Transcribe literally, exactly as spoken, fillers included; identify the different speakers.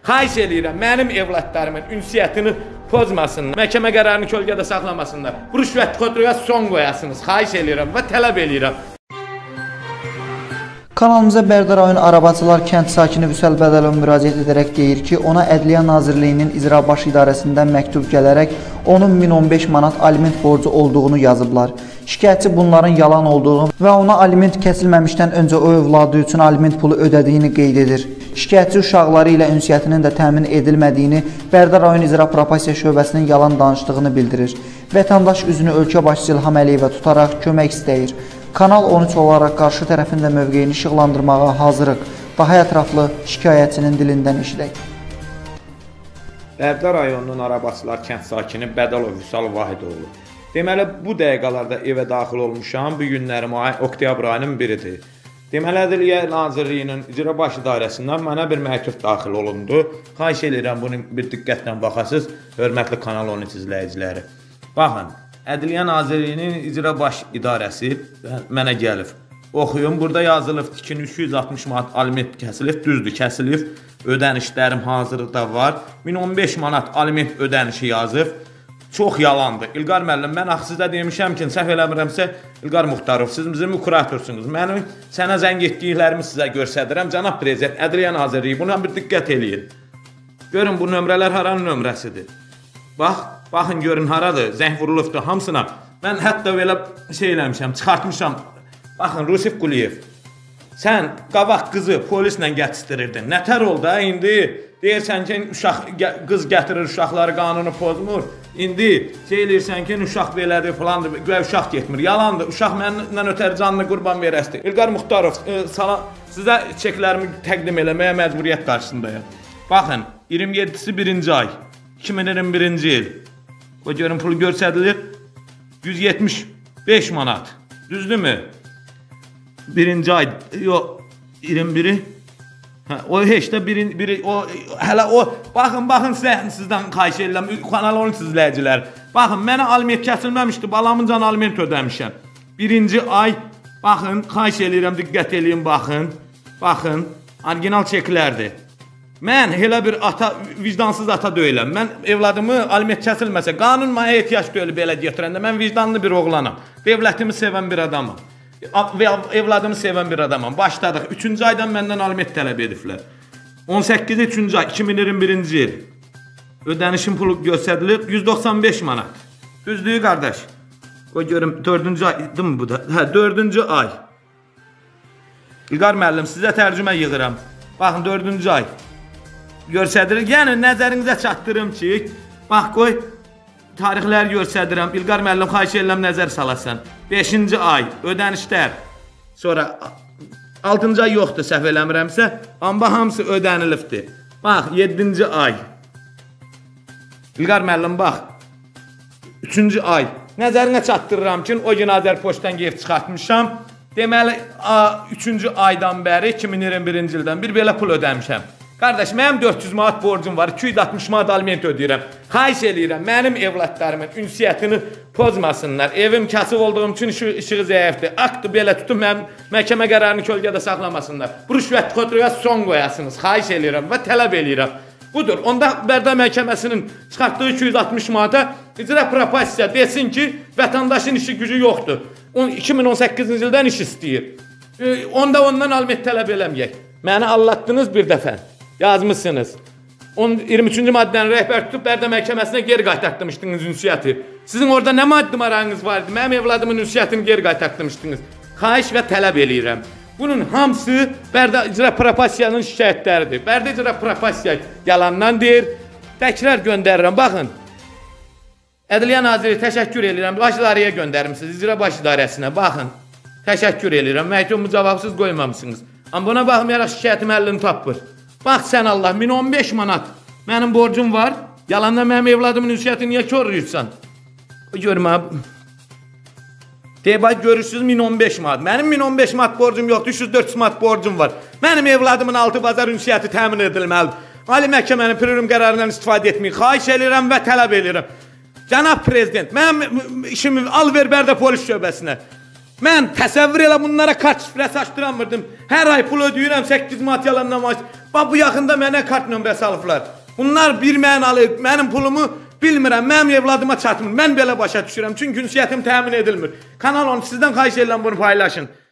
Speaker 1: Xahiş eləyirəm, mənim evlatlarımın ünsiyyətini pozmasınlar, məhkəmə qərarını kölgədə saxlamasınlar. Bu rüşvət xodruya son qoyasınız. Xahiş eləyirəm və tələb eləyirəm.
Speaker 2: Kanalımıza Bərdə rayon Arabacılar kənd sakini Vüsəl Bədəlov müraciət edərək deyir ki, ona Ədliyyə Nazirliyinin İcra Baş İdarəsindən məktub gələrək onun min on beş manat aliment borcu olduğunu yazıblar. Şikayətçi bunların yalan olduğunu və ona aliment kəsilməmişdən öncə o övladı üçün aliment pulu ödədiyini qeyd edir. Şikayətçi uşaqları ilə ünsiyyətinin də təmin edilmədiyini, Bərdə rayon İcra Propasiya şöbəsinin yalan danışdığını bildirir. Vətəndaş üzünü ölkə başçısı İlham Əliyevə tutaraq kömək istəyir. Kanal on üç olaraq qarşı tərəfin də mövqeyini işıqlandırmağa hazırıq. Daha ətraflı şikayətçinin dilindən eşidək.
Speaker 1: Bərdə rayonunun Arabacılar kənd sakini Bədəlov Vüsal Vahidoğlu. Deməli, bu dəqiqələrdə evə daxil olmuşam. Bu günlərim ay oktyabr ayının biridir. Deməli, Ədliyyə Nazirliyinin İcra Baş İdarəsindən mənə bir məktub daxil olundu. Xahiş edirəm, bunu bir diqqətlə baxasınız, hörmətli Kanal on üç izləyiciləri. Baxın, Ədliyyə Nazirliyinin İcra Baş İdarəsi mənə gəlib. Oxuyum, burada yazılıb ki, üç yüz altmış manat aliment kəsilib, düzdür, kəsilib. Ödənişlərim hazırda var. min on beş manat aliment ödənişi yazıb. Çox yalandır. İlqar müəllim, mən axı sizə demişəm ki, səhv eləmirəmsə, İlqar Muxtarov, siz bizim kuratorsunuz. Mənim sənə zəng etdiklərimi sizə göstərirəm. Cənab Prezident, Ədliyyə Nazirliyi, buna bir diqqət eləyin. Görün, bu nömrələr haranın nömrəsidir. Bax, baxın, görün, haradır, zəng vurulubdur hamısına. Mən hətta belə şey eləmişəm, çıxartmışam. Baxın, Rusif Quliyev, sən qabaq qızı polislə gətirirdin. Nətər oldu, hə, indi? Deyirsən ki, uşaq, qız gətirir, uşaqları qanunu pozmur. İndi şey eləyirsən ki, uşaq belədir, falandır, və uşaq getmir. Yalandır, uşaq məndən ötəri canını qurban verəsdir. İlqar Muxtarov, e, sana, sizə çeklərimi təqdim eləməyə məcburiyyət qarşısındayım. Baxın, iyirmi yeddisi birinci ay, iki min iyirmi birinci il. O görün, pul görsədilir, yüz yetmiş beş manat. Düzdürmü? Birinci ay, yox, iyirmi biri. Hə, o heç də biri, biri, o, hələ o, baxın, baxın, sizə, sizdən xahiş edirəm, Kanal on üç izləyicilər. Baxın, mənə aliment kəsilməmişdi, balamın can aliment ödəmişəm. Birinci ay, baxın, xahiş edirəm, diqqət eləyin, baxın, baxın, orijinal çeklərdir. Mən elə bir ata, vicdansız ata deyiləm. Mən evladımı aliment kəsilməsə, qanun mənə ehtiyac deyil belə getirəndə, mən vicdanlı bir oğlanam, devlətimi sevən bir adamam. Və evladımı sevən bir adamam. Başladıq. üçüncü aydan məndən aliment tələb ediblər. on səkkiz üçüncü ay, iki min iyirmi birinci il. Ödənişin pulu göstərilir, yüz doxsan beş manat. Düzdür, qardaş. O görüm, dördüncü aydı mı bu da? Hə, dördüncü ay. İlqar müəllim, sizə tərcümə yığıram. Baxın, dördüncü ay. Göstərilir. Yəni, nəzərinizə çatdırım ki, bax, qoy, tarixləri göstərirəm. İlqar müəllim, xahiş edirəm, nəzər salasan. beşinci ay, ödənişlər. Sonra, altıncı ay yoxdur, səhv eləmirəmsə, amma hamısı ödənilibdir. Bax, yeddinci ay. İlqar müəllim, bax. üçüncü ay. Nəzərinə çatdırıram ki, o gün Azərpoçtdan gəlib çıxartmışam. Deməli, üçüncü aydan bəri, iki min iyirmi birinci ildən bir belə pul ödəmişəm. Qardaş, mənim dörd yüz manat borcum var, iki yüz altmış manat aliment ödəyirəm. Xahiş eləyirəm, mənim evlatlarımın ünsiyyətini pozmasınlar. Evim kasıb olduğum üçün işığı zəifdir. Aktı belə tutub, mənim məhkəmə qərarını kölgədə saxlamasınlar. Bu rüşvət xodruya son qoyasınız. Xahiş eləyirəm və tələb eləyirəm. Budur, onda Bərdə məhkəməsinin çıxartdığı iki yüz altmış manata İcra Propasiya desin ki, vətəndaşın işi gücü yoxdur. iki min on səkkizinci ildən iş istəyir. Onda ondan aliment tələb eləməyək. Məni allatdınız bir dəfə. Yazmışsınız. iyirmi üçüncü maddəni rəhbər tutub Bərdə məhkəməsinə geri qaytartmışdınız ünsiyyəti. Sizin orada nə maddi marağınız vardı? Mənim evladımın ünsiyyətini geri qaytartmışdınız. Xahiş və tələb eləyirəm. Bunun hamısı Bərdə İcra Propasiyanın şikayətləridir. Bərdə İcra Propasiya yalandan deyir. Təkrar göndərirəm. Baxın. Ədliyyə Naziri təşəkkür eləyirəm. Baş idarəyə göndərmişsiniz. İcra Baş İdarəsinə. Baxın. Təşəkkür eləyirəm. Məktubumu cavabsız qoymamışsınız. Amma buna baxmayaraq şikayətim həllini tapır. Bax sən Allah, min on beş manat mənim borcum var. Yalandan mənim evladımın ünsiyyətini niyə koruyursan? Görmə. Deyib, görürsünüz min on beş manat. Mənim min on beş manat borcum yoxdur, üç yüz dörd yüz manat borcum var. Mənim evladımın altı bazar ünsiyyəti təmin edilməlidir. Ali məhkəmənin pürüm qərarından istifadə etməyi xahiş edirəm və tələb edirəm. Cənab Prezident, mənim işimi al ver Bərdə polis şöbəsinə. Mən təsəvvür elə bunlara kart şifrəsi açdıramırdım. Hər ay pul ödəyirəm səkkiz manat yalandan maaş. Bax bu yaxında mənə kart nömrəsi alıblar. Bunlar bir mənalı, mənim pulumu bilmirəm, mənim evladıma çatmır. Mən belə başa düşürəm, çünki ünsiyyətim təmin edilmir. Kanal on sizdən xahiş edirəm bunu paylaşın.